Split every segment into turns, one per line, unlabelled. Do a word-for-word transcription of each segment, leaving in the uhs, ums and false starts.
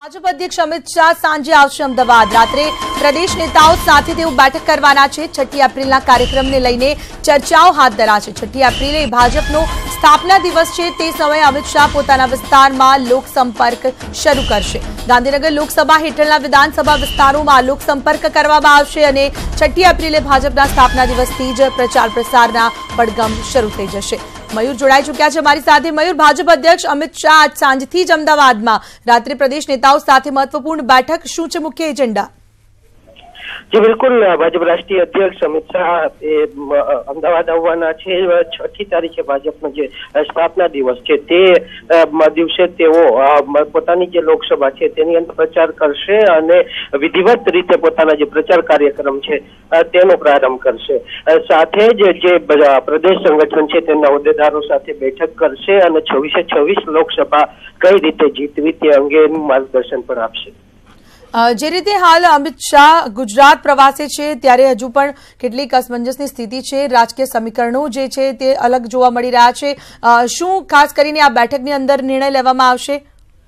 ભાજપ અધ્યક્ષ અમિત શાહ સાંજે આવશે અમદાવાદ। રાત્રે પ્રદેશ નેતાઓ સાથે તેઓ બેઠક કરવાના છે। છઠ્ઠી એપ્રિલના કાર્યક્રમને લઈને ચર્ચાઓ હાથ ધરાશે। છઠ્ઠી એપ્રિલે ભાજપનો સ્થાપના દિવસ છે। તે સમયે અમિત શાહ પોતાના વિસ્તારમાં લોકસંપર્ક શરૂ કરશે। ગાંધીનગર લોકસભા હેઠળના વિધાનસભા વિસ્તારોમાં લોકસંપર્ક કરવામાં આવશે અને છઠ્ઠી એપ્રિલે ભાજપના સ્થાપના દિવસથી જ પ્રચાર પ્રસારના પડઘમ શરૂ થઈ જશે। મયુર જોડાઈ ચૂક્યા છે અમારી સાથે। મયુર, ભાજપ અધ્યક્ષ અમિત શાહ આજ સાંજથી જ અમદાવાદમાં રાત્રે પ્રદેશ નેતાઓ સાથે મહત્વપૂર્ણ બેઠક, શું છે મુખ્ય એજન્ડા?
जी बिल्कुल, भाजप राष्ट्रीय अध्यक्ष अमित शाह अमदावाद આવવાના છે। છઠ્ઠી તારીખે ભાજપનો જે સ્થાપના દિવસ છે તે દિવસે તેઓ પોતાની જે લોકસભા છે તેની અંદર પ્રચાર કરશે અને વિધિવત રીતે પોતાના જે પ્રચાર કાર્યક્રમ છે તેનો પ્રારંભ કરશે। સાથે જ જે પ્રદેશ સંગઠન છે તેના હોદ્દેદારો સાથે બેઠક કરશે અને છવ્વીસે છવ્વીસ લોકસભા કઈ રીતે જીતવી તે અંગેનું માર્ગદર્શન પણ આપશે।
જે રીતે હાલ અમિત શાહ ગુજરાત પ્રવાસે છે ત્યારે હજુ પણ કેટલીક અસમંજસની સ્થિતિ છે। રાજકીય સમીકરણો જે છે તે અલગ જોવા મળી રહ્યા છે। શું ખાસ કરીને આ બેઠકની અંદર નિર્ણય લેવામાં આવશે?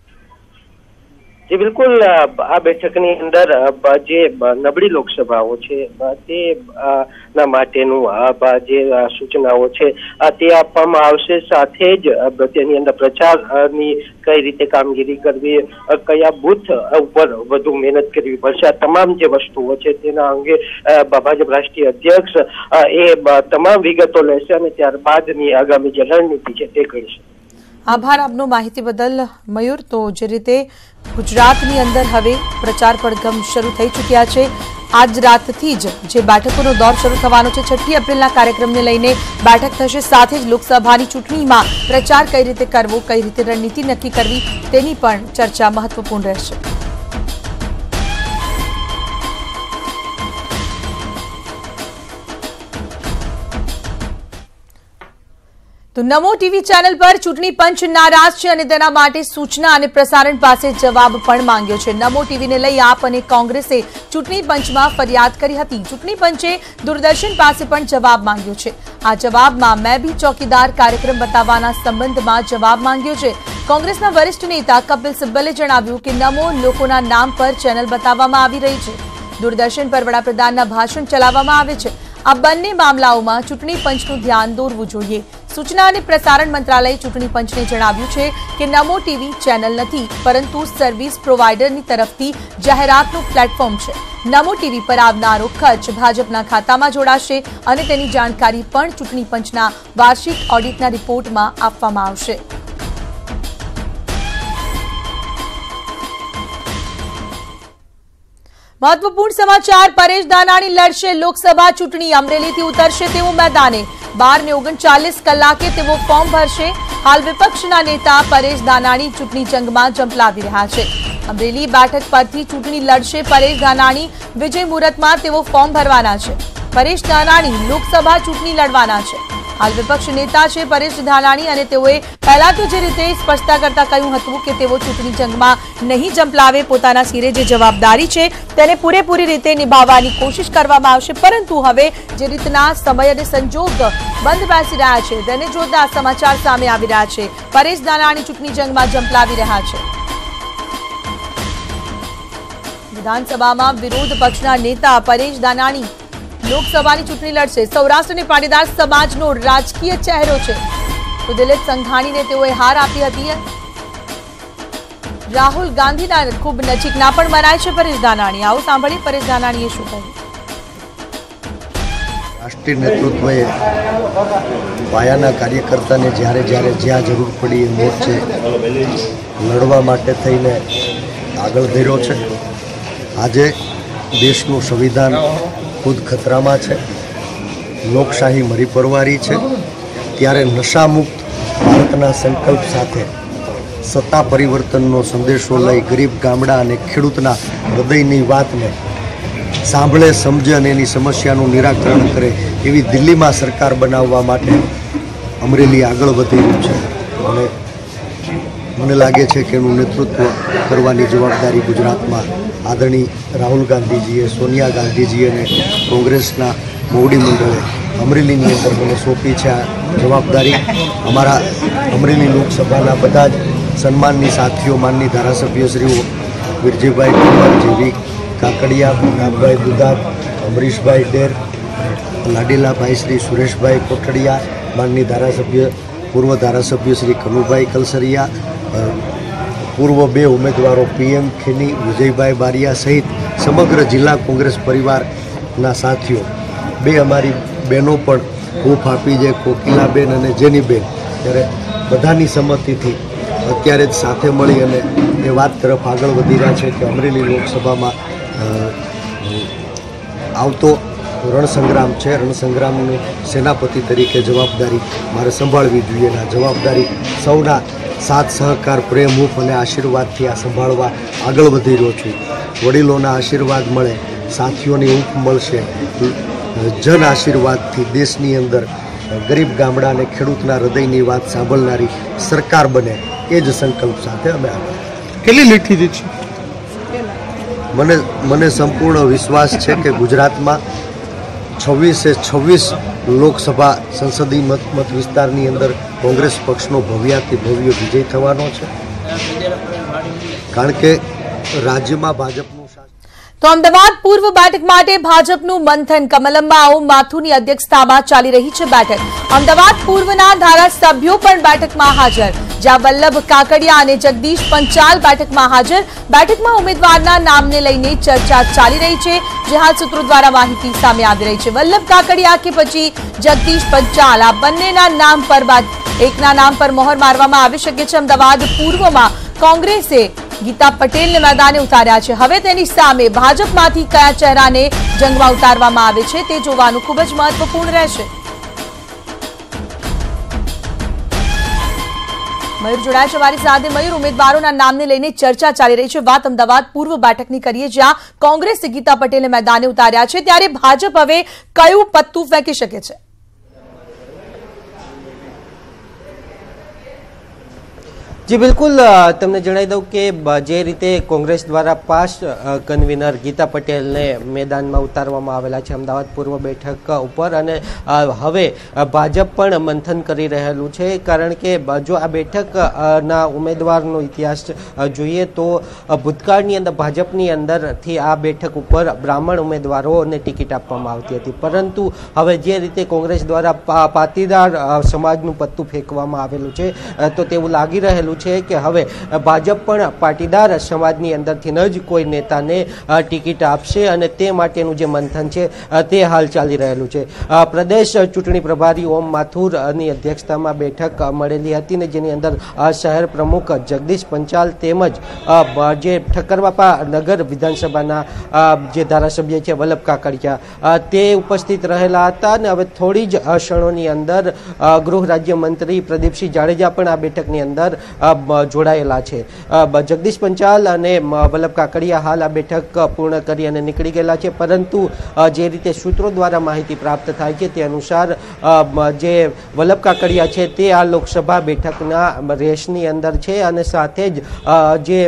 जी बिल्कुल, आ बैठकनी अंदर जे नबड़ी लोकसभाओं छे ते ना माटेनु जे सूचनाओं छे ते आपवामां आवशे। साथे ज तेनी अंदर प्रचारनी कई रीते कामगीरी करवी, कया बूथ पर वधु मेहनत करवी पड़शे, तमाम जे वस्तुओं छे तेना अंगे भाजप राष्ट्रीय अध्यक्ष ए तमाम विगतो लेशे અને ત્યારબાદની આગામી જે રણનીતિ છે તે ઘડશે।
આભાર આપનો માહિતી બદલ મયુર। તો જે રીતે ગુજરાતની અંદર હવે પ્રચાર પડઘમ શરૂ થઈ ચૂક્યા છે। આજ રાતથી જ જે બેઠકોનો દોર શરૂ થવાનો છે। છઠ્ઠી એપ્રિલના કાર્યક્રમને લઈને બેઠક થશે। સાથે જ લોકસભાની ચૂંટણીમાં પ્રચાર કઈ રીતે કરવો, કઈ રીતે રણનીતિ નક્કી કરવી તેની પણ ચર્ચા મહત્વપૂર્ણ રહેશે। તો નમો ટીવી ચેનલ પર ચૂંટણી પંચ નારાજ છે અને તેના માટે સૂચના અને પ્રસારણ પાસે જવાબ પણ માંગ્યો છે। નમો ટીવીને લઈ આપ અને કોંગ્રેસે ચૂંટણી પંચમાં ફરિયાદ કરી હતી। ચૂંટણી પંચે દૂરદર્શન પાસે પણ જવાબ માંગ્યો છે। આ જવાબમાં મેં ભી ચોકીદાર કાર્યક્રમ બતાવવાના સંબંધમાં જવાબ માંગ્યો છે। કોંગ્રેસના વરિષ્ઠ નેતા કપિલ સિબ્બલે જણાવ્યું કે નમો લોકોના નામ પર ચેનલ બતાવવામાં આવી રહી છે। દૂરદર્શન પર વડાપ્રધાનના ભાષણ ચલાવવામાં આવે છે। આ બંને મામલાઓમાં ચૂંટણી પંચનું ધ્યાન દોરવું જોઈએ। सूचना અને પ્રસારણ મંત્રાલયે ચૂંટણી પંચને જણાવ્યું છે કે નમો ટીવી ચેનલ નથી, પરંતુ સર્વિસ પ્રોવાઇડરની તરફથી જાહેરાતનું પ્લેટફોર્મ છે। નમો ટીવી પર આવનારો ખર્ચ ભાજપના ખાતામાં જોડાશે અને તેની જાણકારી પણ ચૂંટણી પંચના વાર્ષિક ઓડિટના રિપોર્ટમાં આપવામાં આવશે। महत्वपूर्ण समाचार, परेश दानाणी लड़शे लोकसभा चूंटणी। अमरेलीथी उतरशे तेओ मैदाने। बार ने ओगणचालीस कलाके तेओ फॉर्म भरशे। हाल विपक्षना नेता परेश दानाणी चूंटणी जंगमां जंपलावी रह्या छे। अमरेली बैठक परथी चूंटणी लड़शे परेश दानाणी। विजय मुहूर्तमां तेओ फॉर्म भरवाना छे। परेश दानाणी लोकसभा चूंटणी लड़वाना छे। हाल विपक्ष नेता छे परेश दानाणी અને તેઓએ પહેલા તો જે રીતે સ્પષ્ટતા કરતા કહ્યું હતું કે તેઓ ચૂંટણી જંગમાં નહીં જંપલાવે, પોતાના સિરે જે જવાબદારી છે તેને પૂરેપૂરી રીતે નિભાવવાની કોશિશ કરવામાં આવશે। પરંતુ હવે જે રીતના સમય અને સંજોગ બંધ બેસી રહ્યા છે તેને જોતા સમાચાર સામે આવી રહ્યા છે। પરેશ દાનાણી ચૂંટણી જંગમાં જંપલાવી રહ્યા છે। વિધાનસભામાં વિરોધ પક્ષના નેતા પરેશ દાનાણી લોકસભાની ચૂંટણી લડશે। સૌરાષ્ટ્રની પાટીદાર સમાજનો રાજકીય ચહેરો છે। તો દિલીપ સંઘાણીને તેઓએ હાર આપી હતી। રાહુલ ગાંધીના ખૂબ નજીકના પણ મનાય છે પરેશ દાનાણી। આવો સાંભળીએ પરેશ દાનાણીએ શું કહ્યું।
રાષ્ટ્રીય નેતૃત્વએ પાયાના કાર્યકર્તાને જ્યારે જ્યારે જ્યાં જરૂર પડી એ મોરચે લડવા માટે થઈને આગળ ધર્યો છે। આજે દેશનું સંવિધાન खुद खतरा में है, लोकशाही मरी परवारी है, त्यारे नशामुक्त भारतना संकल्प साथे सत्ता परिवर्तननो संदेशो लई गरीब गामडा अने खेडूतना हृदयनी वातने सांभळे समझे अने एनी समस्यानुं निराकरण करे एवी दिल्ली में सरकार बनाववा माटे अमरेली आगळ वधी रह्युं छे अने मने लागे छे के एनुं नेतृत्व करवानी जवाबदारी गुजरातमां आदरणीय राहुल गांधीजीए, सोनिया गांधीजीए ने कांग्रेसना मोवडी मंडळे अमरेलीनी अंदर मैंने सौंपी है। जवाबदारी अमरा अमरेली लोकसभा बधा ज सन्माननी साथीओ, माननी धारासभ्यश्रीओ વિરજીભાઈ ઠુમર, જેવી કાકડિયા, પ્રતાપભાઈ દુધાત, અમરીશભાઈ ડેર, લાડીલાભાઈ શ્રી સુરેશભાઈ કોટડિયા, માનની ધારાસભ્ય પૂર્વ ધારાસભ્ય શ્રી કનુભાઈ કલસરિયા, પૂર્વ બે ઉમેદવારો પીએમ ખેની, વિજયભાઈ બારિયા સહિત સમગ્ર જિલ્લા કોંગ્રેસ પરિવારના સાથીઓ, બે અમારી બહેનો પણ હૂંફ આપી છે, કોકિલાબેન અને જેનીબેન, ત્યારે બધાની સંમતિથી અત્યારે જ સાથે મળી અને એ વાત તરફ આગળ વધી રહ્યા છે કે અમરેલી લોકસભામાં આવતો રણસંગ્રામ છે, રણસંગ્રામની સેનાપતિ તરીકે જવાબદારી મારે સંભાળવી જોઈએ. આ જવાબદારી સૌના સાથ સહકાર, પ્રેમ, હૂંફ અને આશીર્વાદથી આ સંભાળવા આગળ વધી રહ્યો છું. વડીલોના આશીર્વાદ મળે, સાથીઓની હૂંફ મળશે, જન આશીર્વાદથી દેશની અંદર ગરીબ ગામડા અને ખેડૂતના હૃદયની વાત સાંભળનારી સરકાર બને, એ જ સંકલ્પ સાથે અમે આગળ.
કેટલી લીટથી જીતશે?
મને મને સંપૂર્ણ વિશ્વાસ છે કે ગુજરાતમાં છવ્વીસે છવ્વીસ લોકસભા સંસદીય મત મત વિસ્તારની અંદર કોંગ્રેસ પક્ષનો ભવ્યાથી ભવ્ય વિજય થવાનો છે, કારણ કે રાજ્યમાં ભાજપનું
તો અમદાવાદ પૂર્વ બેઠક માટે ભાજપનું મંથન. કમલમ્બા માથુરની અધ્યક્ષતામાં ચાલી રહી છે બેઠક. અમદાવાદ પૂર્વના ધારાસભ્યો પણ બેઠકમાં હાજર, જ્યાં વલ્લભ કાકડિયા અને જગદીશ પંચાલ બેઠકમાં હાજર. બેઠકમાં ઉમેદવારના નામને લઈને ચર્ચા ચાલી રહી છે, જે હાલ સૂત્રો દ્વારા માહિતી સામે આવી રહી છે. વલ્લભ કાકડિયા કે પછી જગદીશ પંચાલ, આ બંનેના નામ પર બાદ એકના નામ પર મોહર મારવામાં આવી શકે છે. અમદાવાદ પૂર્વમાં કોંગ્રેસે ગીતા પટેલને મેદાને ઉતાર્યા છે. હવે તેની સામે ભાજપમાંથી કયા ચહેરાને જંગમાં ઉતારવામાં આવે છે તે જોવાનું ખૂબ જ મહત્વપૂર્ણ રહેશે. મયુર જોડાયા છે અમારી સાથે. મયુર, ઉમેદવારોના નામને લઈને ચર્ચા ચાલી રહી છે. વાત અમદાવાદ પૂર્વ બેઠકની કરીએ, જ્યાં કોંગ્રેસે ગીતા પટેલને મેદાને ઉતાર્યા છે, ત્યારે ભાજપ હવે કયું પત્તું ફેંકી શકે છે?
જી બિલકુલ, તમને જણાવી દઉં કે જે રીતે કોંગ્રેસ દ્વારા પાસ્ટ કન્વીનર ગીતા પટેલને મેદાનમાં ઉતારવામાં આવેલા છે અમદાવાદ પૂર્વ બેઠક ઉપર, અને હવે ભાજપ પણ મંથન કરી રહેલું છે, કારણ કે જો આ બેઠકના ઉમેદવારનો ઇતિહાસ જોઈએ તો ભૂતકાળની અંદર ભાજપની અંદરથી આ બેઠક ઉપર બ્રાહ્મણ ઉમેદવારોને ટિકિટ આપવામાં આવતી હતી, પરંતુ હવે જે રીતે કોંગ્રેસ દ્વારા પાટીદાર સમાજનું પત્તું ફેંકવામાં આવેલું છે, તો તેવું લાગી રહેલું છે કે હવે ભાજપ પણ પાટીદાર સમાજની અંદરથી જ કોઈ નેતાને ટિકિટ આપશે, અને તે માટેનું જે મંથન છે તે હાલ ચાલી રહેલું છે. પ્રદેશ ચૂંટણી પ્રભારી ઓમ માથુરની અધ્યક્ષતામાં બેઠક મળેલી હતી, ને જેની અંદર શહેર પ્રમુખ જગદીશ પંચાલ તેમજ જે ઠક્કરબાપા નગર વિધાનસભાના જે ધારાસભ્ય છે વલ્લભ કાકડિયા તે ઉપસ્થિત રહેલા હતા, અને હવે થોડી જ ક્ષણોની અંદર ગૃહ રાજ્યમંત્રી પ્રદીપસિંહ જાડેજા પણ આ બેઠકની અંદર જોડાયેલા છે. જગદીશ પંચાલ અને વલ્લભ કાકડિયા હાલ આ બેઠક પૂર્ણ કરી અને નીકળી ગયેલા છે, પરંતુ જે રીતે સૂત્રો દ્વારા માહિતી પ્રાપ્ત થાય છે તે અનુસાર જે વલ્લભ કાકડિયા છે તે આ લોકસભા બેઠકના રેસની અંદર છે, અને સાથે જ જે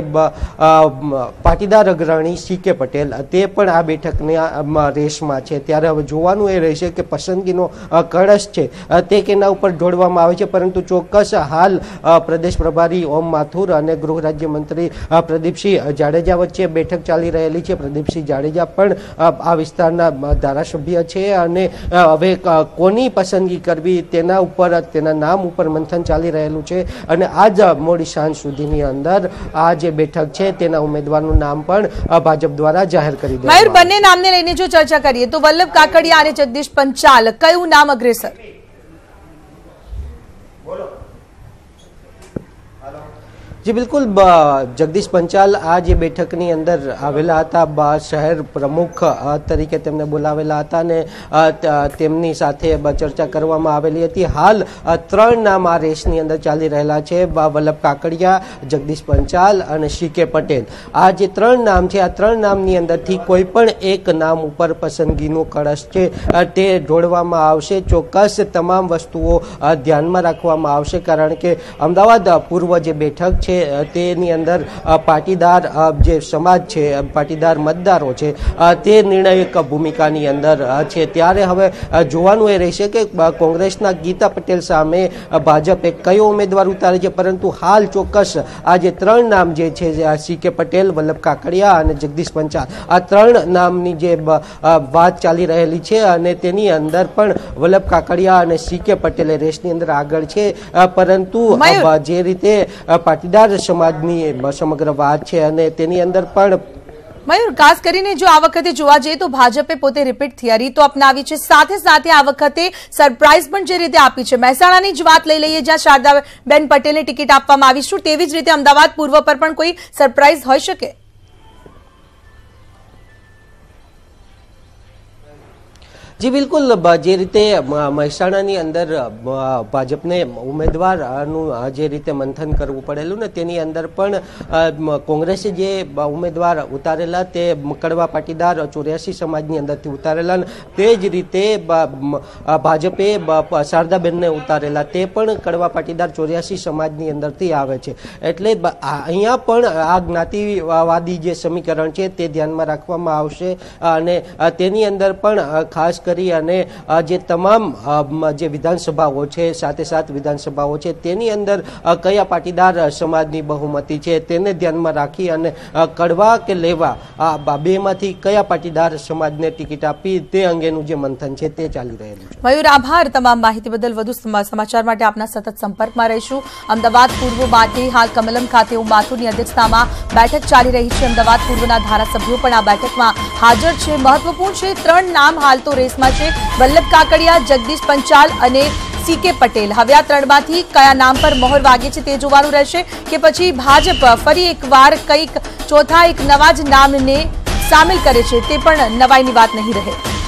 પાટીદાર અગ્રણી સી કે પટેલ તે પણ આ બેઠકના રેસમાં છે. ત્યારે હવે જોવાનું એ રહેશે કે પસંદગીનો કળશ છે તે કેના ઉપર ઢોળવામાં આવે છે, પરંતુ ચોક્કસ હાલ પ્રદેશ પ્રભારી ઓમ માથુર અને ગૃહ રાજ્યમંત્રી પ્રદીપસિંહ જાડેજા વચ્ચે બેઠક ચાલી રહેલી છે. પ્રદીપસિંહ જાડેજા પણ આ વિસ્તારના ધારાસભ્ય છે, અને હવે કોની પસંદગી કરવી તેના ઉપર, તેના નામ ઉપર મંથન ચાલી રહેલું છે, અને આજ મોડી સાંજ સુધીની અંદર આ જે બેઠક છે તેના ઉમેદવારનું નામ પણ ભાજપ દ્વારા જાહેર કરી દેવામાં આવ્યું.
મયુર, બંને નામને લઈને જો ચર્ચા કરીએ તો વલ્લભ કાકડિયા અને જગદીશ પંચાલ, કયું નામ અગ્રેસર?
જી બિલકુલ, જગદીશ પંચાલ આ જે બેઠકની અંદર આવેલા હતા, શહેર પ્રમુખ તરીકે તેમને બોલાવેલા હતા, અને તેમની સાથે ચર્ચા કરવામાં આવેલી હતી. હાલ ત્રણ નામ આ રેસની અંદર ચાલી રહેલા છે, વલ્લભ કાકડિયા, જગદીશ પંચાલ અને સી કે પટેલ. આ જે ત્રણ નામ છે, આ ત્રણ નામની અંદરથી કોઈ પણ એક નામ ઉપર પસંદગીનો કળશ છે તે ઢોળવામાં આવશે. ચોક્કસ તમામ વસ્તુઓ ધ્યાનમાં રાખવામાં આવશે, કારણ કે અમદાવાદ પૂર્વ જે બેઠક છે તેની અંદર પાટીદાર જે સમાજ છે, પાટીદાર મતદારો છે, તે નિર્ણાયક ભૂમિકાની અંદર છે। ત્યારે હવે જોવાનું એ રહેશે કે કોંગ્રેસના ગીતા પટેલ સામે ભાજપે કયો ઉમેદવાર ઉતારે છે, પરંતુ હાલ ચોક્કસ આ જે ત્રણ નામ જે છે, સી કે પટેલ, વલ્લભ કાકડિયા અને જગદીશ પંચાલ, આ ત્રણ નામની જે વાત ચાલી રહેલી છે અને તેની અંદર પણ વલ્લભ કાકડિયા અને સી કે પટેલે રેસની અંદર આગળ છે। પરંતુ જે રીતે પાટીદાર સમાજની સમગ્ર વાત છે અને તેની અંદર પણ
મયુર, ખાસ કરીને જો આ વખતે જોવા જઈએ તો ભાજપે પોતે રિપીટ થિયરી તો અપનાવી છે, સાથે સાથે આ વખતે સરપ્રાઇઝ પણ જે રીતે આપી છે। મહેસાણાની જ વાત લઈ લઈએ, જ્યાં શારદાબેન પટેલને ટિકિટ આપવામાં આવી, શું તેવી જ રીતે અમદાવાદ પૂર્વ પર પણ કોઈ સરપ્રાઇઝ હોઈ શકે?
જી બિલકુલ, જે રીતે મહેસાણાની અંદર ભાજપને ઉમેદવારનું જે રીતે મંથન કરવું પડેલું ને, તેની અંદર પણ કોંગ્રેસે જે ઉમેદવાર ઉતારેલા તે કડવા પાટીદાર ચોર્યાસી સમાજની અંદરથી ઉતારેલા, તે જ રીતે ભાજપે શારદાબેનને ઉતારેલા તે પણ કડવા પાટીદાર ચોર્યાસી સમાજની અંદરથી આવે છે। એટલે અહીંયા પણ આ જ્ઞાતિવાદી જે સમીકરણ છે તે ધ્યાનમાં રાખવામાં આવશે અને તેની અંદર પણ ખાસ કરી અને જે તમામ જે વિધાનસભાઓ છે, સાથે સાત વિધાનસભાઓ છે, તેની અંદર કયા પાટીદાર સમાજની બહુમતી છે તેને ધ્યાનમાં રાખી અને કડવા કે લેવા આ બેમાંથી કયા પાટીદાર સમાજને ટિકિટ આપી તે અંગેનું જે મંથન છે તે ચાલી રહેલું છે।
મયુર, આભાર તમામ માહિતી બદલ। વધુ સમાચાર માટે આપના સતત સંપર્કમાં રહીશું। અમદાવાદ પૂર્વ માટે હાલ કમલમ ખાતે ઉમાતુની અધ્યક્ષતામાં બેઠક ચાલી રહી છે। અમદાવાદ પૂર્વના ધારાસભ્યો પણ આ બેઠકમાં હાજર છે। મહત્વપૂર્ણ છે, ત્રણ નામ હાલ તો રેસમાં છે, વલ્લભ કાકડિયા, જગદીશ પંચાલ અને સી કે પટેલ। હવે આ ત્રણમાંથી કયા નામ પર મોહર વાગે છે તે જોવાનું રહેશે કે પછી ભાજપ ફરી એકવાર કંઈક ચોથા એક નવા જ નામને સામેલ કરે છે, તે પણ નવાઈની વાત નહીં રહે।